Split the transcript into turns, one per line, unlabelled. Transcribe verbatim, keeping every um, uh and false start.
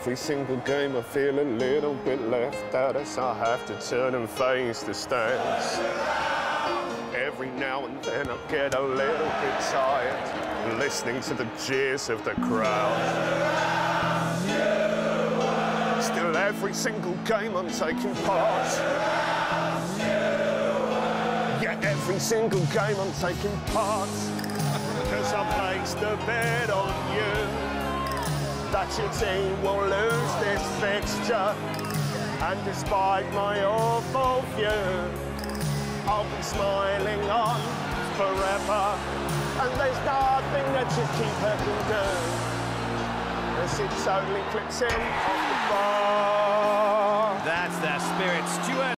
Every single game I feel a little bit left out as I have to turn and face the stands. Every now and then I get a little bit tired, listening to the jeers of the crowd. Still every single game I'm taking part. Yeah, every single game I'm taking part. Cause I placed a bet on you that your team will lose this fixture. And despite my awful view, I'll be smiling on forever. And there's nothing that your keeper can do, as it totally clips in off the bar.
That's the spirit, Steward.